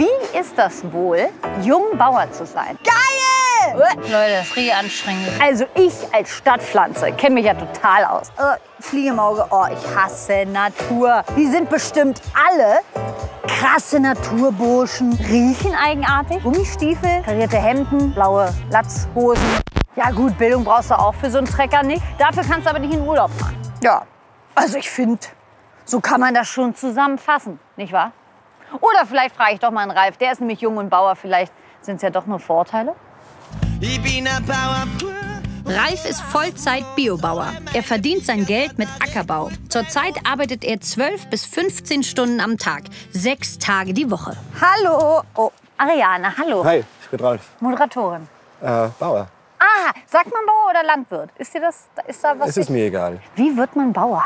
Wie ist das wohl, jung Bauer zu sein? Geil! Leute, das ist richtig anstrengend. Also ich als Stadtpflanze kenne mich ja total aus. Fliege im Auge, oh, ich hasse Natur. Die sind bestimmt alle krasse Naturburschen. Riechen eigenartig. Gummistiefel, karierte Hemden, blaue Latzhosen. Ja gut, Bildung brauchst du auch für so einen Trecker nicht. Dafür kannst du aber nicht in Urlaub fahren. Ja, also ich finde, so kann man das schon zusammenfassen, nicht wahr? Oder vielleicht frage ich doch mal einen Ralf, der ist nämlich jung und Bauer. Vielleicht sind es ja doch nur Vorteile. Ich bin ein Bauer. Ralf ist Vollzeit-Biobauer. Er verdient sein Geld mit Ackerbau. Zurzeit arbeitet er 12 bis 15 Stunden am Tag, 6 Tage die Woche. Hallo. Oh, Ariane, hallo. Hi, ich bin Ralf. Moderatorin. Bauer. Ah, sagt man Bauer oder Landwirt? Ist da was? Es ist mir egal. Wie wird man Bauer?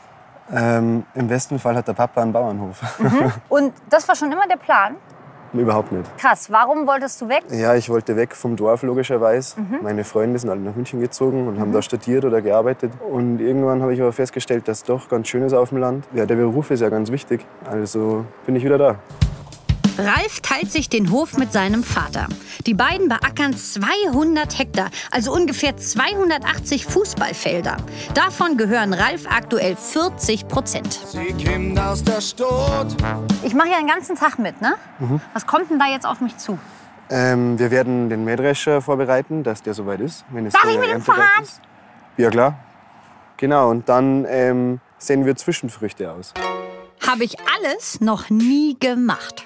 Im besten Fall hat der Papa einen Bauernhof. Und das war schon immer der Plan? Überhaupt nicht. Krass, warum wolltest du weg? Ja, ich wollte weg vom Dorf, logischerweise. Meine Freunde sind alle nach München gezogen und haben da studiert oder gearbeitet. Und irgendwann habe ich aber festgestellt, dass es doch ganz schön ist auf dem Land. Ja, der Beruf ist ja ganz wichtig. Also bin ich wieder da. Ralf teilt sich den Hof mit seinem Vater. Die beiden beackern 200 Hektar, also ungefähr 280 Fußballfelder. Davon gehören Ralf aktuell 40%. Sie kommt aus der Stadt. Ich mache ja den ganzen Tag mit, ne? Was kommt denn da jetzt auf mich zu? Wir werden den Mähdrescher vorbereiten, dass der soweit ist. Wenn es Darf ich mit dem erntereif fahren? ist. Ja, klar. Genau, und dann sehen wir Zwischenfrüchte aus. Habe ich alles noch nie gemacht.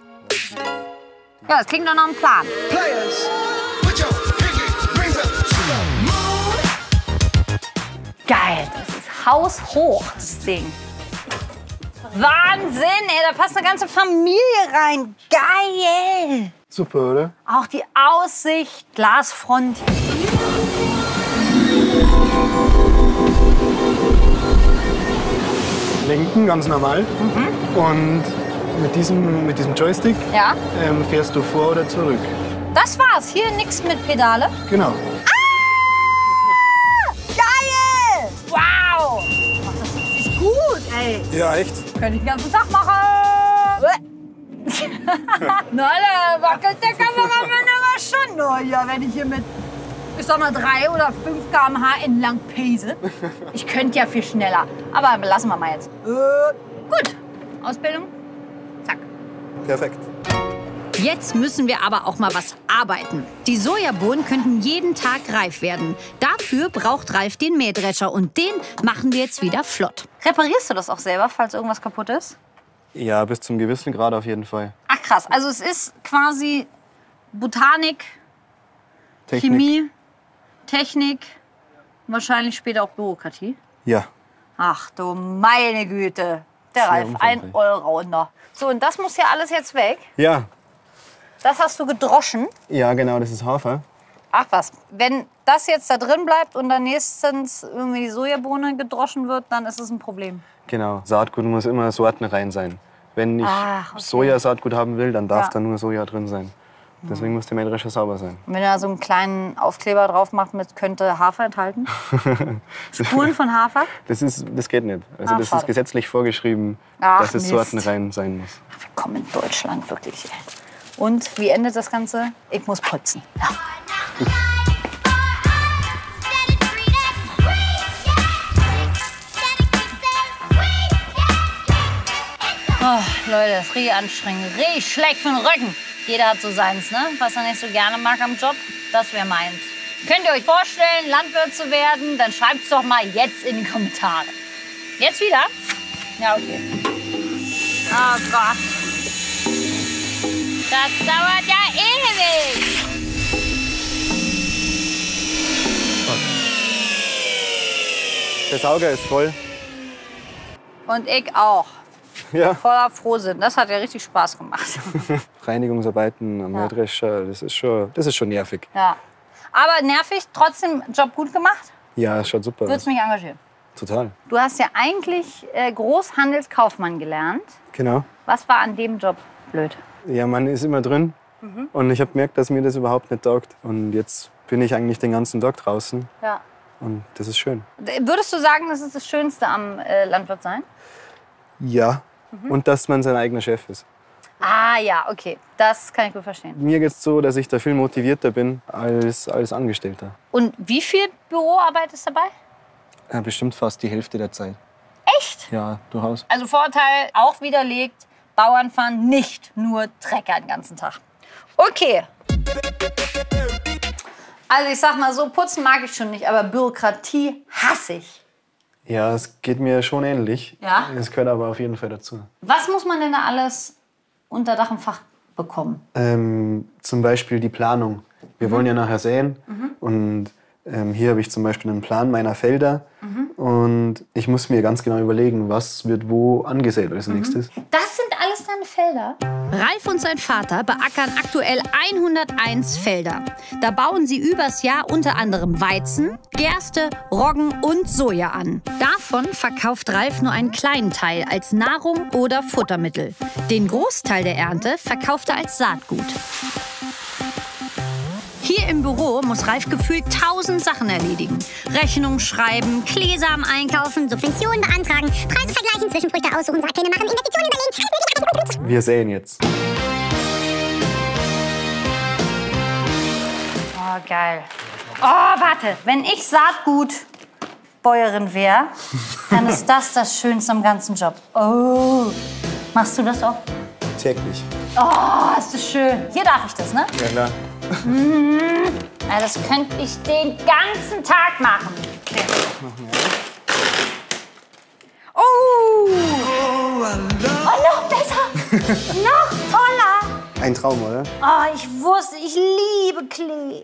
Ja, das klingt doch nach einem Plan. Players, put your pinky rings up to the moon. Geil, das ist haushoch, das Ding. Wahnsinn, ey, da passt eine ganze Familie rein. Geil. Super, oder? Auch die Aussicht, Glasfront. Lenken, ganz normal. Und mit diesem Joystick Ja, fährst du vor oder zurück. das war's. Hier nichts mit Pedale. Genau. Geil! Wow! Ach, das ist richtig gut, ey. Ja, echt? Könnte ich den ganzen Tag machen. Na, da wackelt der Kameramann aber schon nur hier, wenn ich hier mit, ich sag mal, 3 oder 5 km/h entlang pese. Ich könnte ja viel schneller. Aber lassen wir mal jetzt. Gut. Ausbildung. Zack. Perfekt. Jetzt müssen wir aber auch mal was arbeiten. Die Sojabohnen könnten jeden Tag reif werden. Dafür braucht Ralf den Mähdrescher und den machen wir jetzt wieder flott. Reparierst du das auch selber, falls irgendwas kaputt ist? Ja, bis zum gewissen Grad auf jeden Fall. Ach krass, also es ist quasi Botanik, Technik. Chemie, Technik, wahrscheinlich später auch Bürokratie. Ja. Ach du meine Güte, der Sehr Ralf, ein umfangreich. Allrounder. So, und das muss ja alles jetzt weg. Ja. Das hast du gedroschen. Ja, genau, das ist Hafer. Ach was, wenn das jetzt da drin bleibt und dann nächstens irgendwie die Sojabohne gedroschen wird, dann ist es ein Problem. Genau. Saatgut muss immer sortenrein sein. Wenn ich Ach, okay. Sojasaatgut haben will, dann darf Ja. da nur Soja drin sein. Deswegen muss der Mähdrescher sauber sein. Und wenn er so einen kleinen Aufkleber drauf macht mit könnte Hafer enthalten? Spuren von Hafer? Das geht nicht. Also Ach, das schade. ist gesetzlich vorgeschrieben, Ach, dass es Mist. sortenrein sein muss. Willkommen in Deutschland, wirklich. Ey. Und wie endet das Ganze? Ich muss putzen. Ja. Oh, Leute, das ist richtig anstrengend. Richtig schlecht für den Rücken. Jeder hat so seins, ne? Was er nicht so gerne mag am Job, das wäre meins. Könnt ihr euch vorstellen, Landwirt zu werden? Dann schreibt es doch mal jetzt in die Kommentare. Jetzt wieder? Ja, okay. Oh Gott. Das dauert ja ewig. Der Sauger ist voll. Und ich auch. Ja. Voller Frohsinn. Das hat ja richtig Spaß gemacht. Reinigungsarbeiten am Mähdrescher, das ist schon nervig. Ja. Aber nervig, trotzdem Job gut gemacht. Ja, es schaut super aus. Würdest mich engagieren. Total. Du hast ja eigentlich Großhandelskaufmann gelernt. Genau. Was war an dem Job blöd? Ja, man ist immer drin. Und ich habe gemerkt, dass mir das überhaupt nicht taugt. Und jetzt bin ich eigentlich den ganzen Tag draußen. Ja. Und das ist schön. Würdest du sagen, das ist das Schönste am Landwirt sein? Ja. Und dass man sein eigener Chef ist. Ah ja, okay. Das kann ich gut verstehen. Mir geht es so, dass ich da viel motivierter bin als Angestellter. Und wie viel Büroarbeit ist dabei? Ja, bestimmt fast die Hälfte der Zeit. Echt? Ja, durchaus. Also Vorteil auch widerlegt, Bauern fahren nicht nur Trecker den ganzen Tag. Okay. Also ich sag mal so, putzen mag ich schon nicht, aber Bürokratie hasse ich. Ja, es geht mir schon ähnlich. Ja? Es gehört aber auf jeden Fall dazu. Was muss man denn da alles unter Dach und Fach bekommen? Zum Beispiel die Planung. Wir wollen ja nachher säen und hier habe ich zum Beispiel einen Plan meiner Felder und ich muss mir ganz genau überlegen, was wird wo angesät als nächstes. Das sind alles deine Felder? Ralf und sein Vater beackern aktuell 101 Felder. Da bauen sie übers Jahr unter anderem Weizen, Gerste, Roggen und Soja an. Davon verkauft Ralf nur einen kleinen Teil als Nahrung oder Futtermittel. Den Großteil der Ernte verkauft er als Saatgut. Hier im Büro muss Ralf gefühlt 1000 Sachen erledigen. Rechnungen schreiben, Kleesamen einkaufen, Subventionen beantragen, Preise vergleichen, Zwischenfrüchte aussuchen, Saatpläne machen, Investitionen überlegen. Wir säen jetzt. Oh, geil. Oh, warte. Wenn ich Saatgutbäuerin wäre, dann ist das Schönste am ganzen Job. Oh. Machst du das auch? Täglich. Oh, ist das schön. Hier darf ich das, ne? Ja, klar. Ja, das könnte ich den ganzen Tag machen. Okay. Oh! Oh, noch besser! Noch toller! Ein Traum, oder? Oh, ich liebe Klee.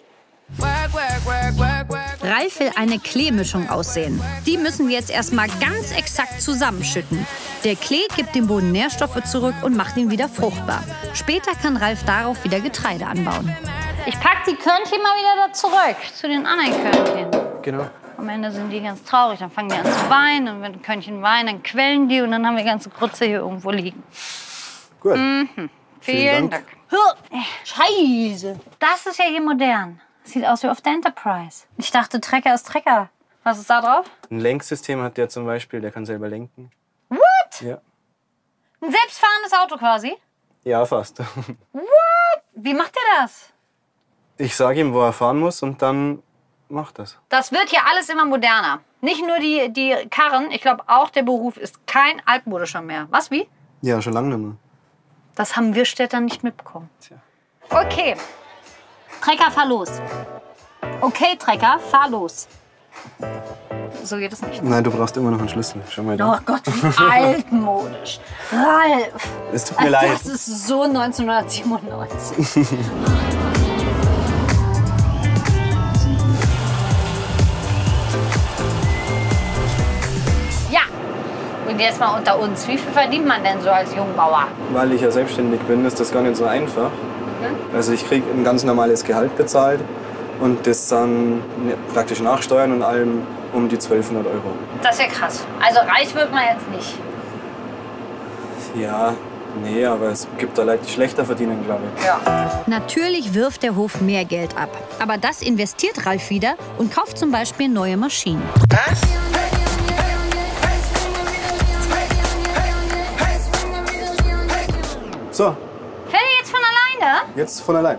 Ralf will eine Kleemischung aussehen. Die müssen wir jetzt erstmal ganz exakt zusammenschütten. Der Klee gibt dem Boden Nährstoffe zurück und macht ihn wieder fruchtbar. Später kann Ralf darauf wieder Getreide anbauen. Ich pack die Körnchen mal wieder da zurück, zu den anderen Körnchen. Genau. Am Ende sind die ganz traurig, dann fangen die an zu weinen. Und wenn die Körnchen weinen, dann quellen die und dann haben wir die ganze Grütze hier irgendwo liegen. Gut. Vielen Dank. Scheiße. Das ist ja hier modern. Sieht aus wie auf der Enterprise. Ich dachte, Trecker ist Trecker. Was ist da drauf? Ein Lenksystem hat der zum Beispiel, der kann selber lenken. What? Ja. Ein selbstfahrendes Auto quasi? Ja, fast. Wie macht der das? Ich sage ihm, wo er fahren muss und dann macht das. Das wird hier alles immer moderner. Nicht nur die Karren, ich glaube auch der Beruf ist kein altmodischer mehr. Was, wie? Ja, schon lange nicht mehr. Das haben wir Städter nicht mitbekommen. Tja. Okay. Trecker, fahr los. Okay, Trecker, fahr los. So geht es nicht. Nein, du brauchst immer noch einen Schlüssel. Schau mal da. Oh Gott, wie altmodisch. Ralf. Es tut mir leid. Das ist so 1997. Ja. Und jetzt mal unter uns. Wie viel verdient man denn so als Jungbauer? Weil ich ja selbstständig bin, ist das gar nicht so einfach. Also ich kriege ein ganz normales Gehalt bezahlt und das dann praktisch nach Steuern und allem um die 1200 €. Das ist ja krass. Also reich wird man jetzt nicht. Ja, nee, aber es gibt da Leute, die schlechter verdienen, glaube ich. Ja. Natürlich wirft der Hof mehr Geld ab. Aber das investiert Ralf wieder und kauft zum Beispiel neue Maschinen. So, Fährt ihr jetzt von alleine? jetzt von allein.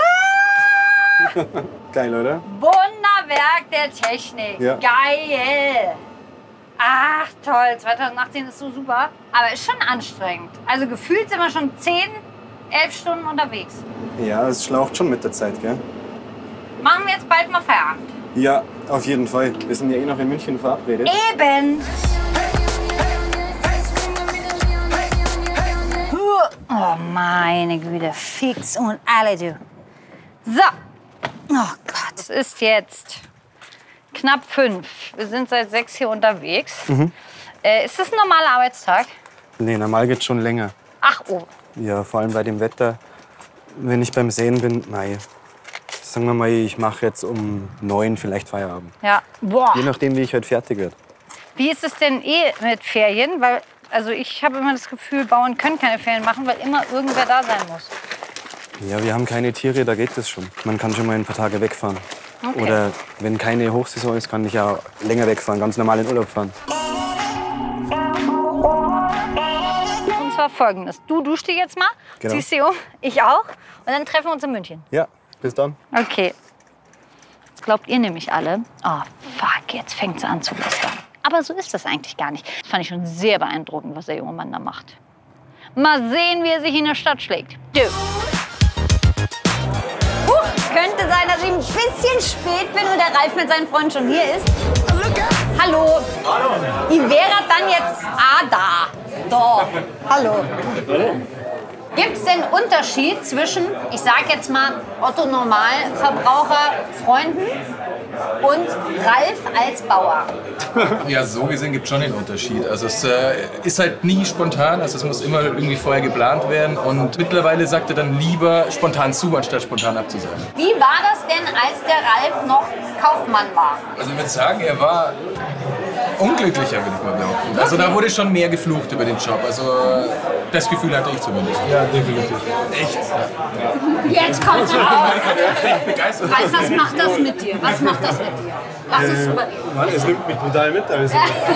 Geil, oder? Wunderwerk der Technik. Ja. Geil. Ach, toll. 2018 ist so super. Aber ist schon anstrengend. Also gefühlt sind wir schon 10, 11 Stunden unterwegs. Ja, es schlaucht schon mit der Zeit, gell? Machen wir jetzt bald mal Feierabend. Ja, auf jeden Fall. Wir sind ja eh noch in München verabredet. Eben. Oh, meine Güte. Fix und alle, du. So. Oh Gott. Es ist jetzt knapp 5. Wir sind seit 6 hier unterwegs. Ist das ein normaler Arbeitstag? Nee, normal geht's schon länger. Ach, oh. Ja, vor allem bei dem Wetter. Wenn ich beim Säen bin, nein. Sagen wir mal, ich mache jetzt um 9 vielleicht Feierabend. Ja. Boah. Je nachdem, wie ich heute fertig werde. Wie ist es denn mit Ferien? Weil, also ich habe immer das Gefühl, Bauern können keine Ferien machen, weil immer irgendwer da sein muss. Ja, wir haben keine Tiere, da geht es schon. Man kann schon mal ein paar Tage wegfahren. Okay. Oder wenn keine Hochsaison ist, kann ich ja länger wegfahren, ganz normal in Urlaub fahren. Und zwar aber Folgendes. Du duschst dich jetzt mal, Genau. ziehst sie um, ich auch. Und dann treffen wir uns in München. Ja, bis dann. Okay. Jetzt glaubt ihr nämlich alle, oh fuck, jetzt fängt sie an zu lästern. Aber so ist das eigentlich gar nicht. Das fand ich schon sehr beeindruckend, was der junge Mann da macht. Mal sehen, wie er sich in der Stadt schlägt. Du. Könnte sein, dass ich ein bisschen spät bin und der Ralf mit seinen Freunden schon hier ist. Hallo. Hallo. Ihr wäret dann jetzt da. Da. Hallo. Gibt es denn Unterschied zwischen, ich sag jetzt mal, Otto-Normalverbraucher-Freunden und Ralf als Bauer? Ja, so gesehen gibt es schon den Unterschied. Also es ist halt nie spontan, also es muss immer irgendwie vorher geplant werden. Und mittlerweile sagt er dann lieber spontan zu, anstatt spontan abzusagen. Wie war das denn, als der Ralf noch Kaufmann war? Also ich würde sagen, er war unglücklicher, würde ich mal behaupten. Also da wurde schon mehr geflucht über den Job. Also das Gefühl hatte ich zumindest. Ja, definitiv. Echt? Jetzt kommt's raus. Begeistert. Ralf, was macht das mit dir? Was macht das mit dir? Lass es über... Mann, es nimmt mich brutal mit. Also.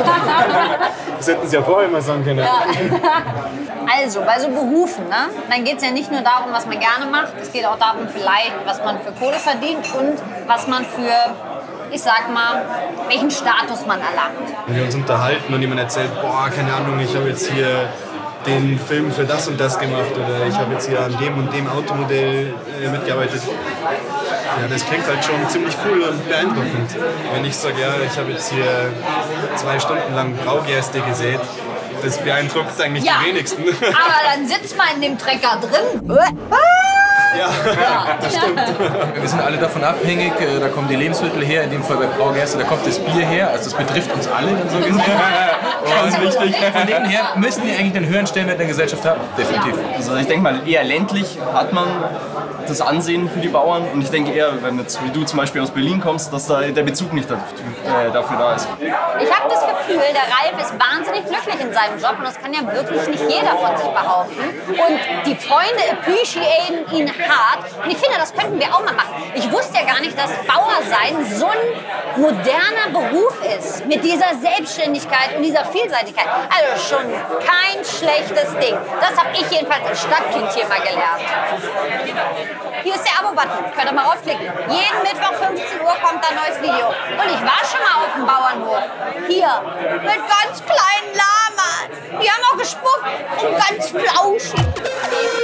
Das hätten Sie ja vorher mal sagen können. Also, bei so Berufen, ne? Dann geht es ja nicht nur darum, was man gerne macht. Es geht auch darum, vielleicht, was man für Kohle verdient und was man für, ich sag mal, welchen Status man erlangt. Wenn wir uns unterhalten und jemand erzählt, boah, keine Ahnung, ich habe jetzt hier den Film für das und das gemacht oder ich habe jetzt hier an dem und dem Automodell mitgearbeitet. Ja, das klingt halt schon ziemlich cool und beeindruckend. Wenn ich sage, ja, ich habe jetzt hier 2 Stunden lang Braugerste gesät, das beeindruckt eigentlich die wenigsten. Aber dann sitzt man in dem Trecker drin. Ja, das stimmt. Wir sind alle davon abhängig, da kommen die Lebensmittel her, in dem Fall bei Braugerste, da kommt das Bier her, also das betrifft uns alle dann so gesehen. Und wichtig. Von dem her müssen wir eigentlich einen höheren Stellenwert in der Gesellschaft haben, definitiv. Also ich denke mal, eher ländlich hat man das Ansehen für die Bauern und ich denke eher, wenn jetzt wie du zum Beispiel aus Berlin kommst, dass da der Bezug nicht dafür da ist. Ich habe das Gefühl, der Ralf ist wahnsinnig glücklich in seinem Job und das kann ja wirklich nicht jeder von sich behaupten. Und die Freunde appreciaten ihn hart. Und ich finde, das könnten wir auch mal machen. Ich wusste ja gar nicht, dass Bauer sein so ein moderner Beruf ist. Mit dieser Selbstständigkeit und dieser Vielseitigkeit. Also schon kein schlechtes Ding. Das habe ich jedenfalls als Stadtkind hier mal gelernt. Hier ist der Abo-Button. Könnt ihr mal raufklicken. Jeden Mittwoch 15 Uhr kommt ein neues Video. Und ich war schon mal auf dem Bauernhof. Hier. Mit ganz kleinen Lamas. Die haben auch gespuckt. Und ganz flauschig.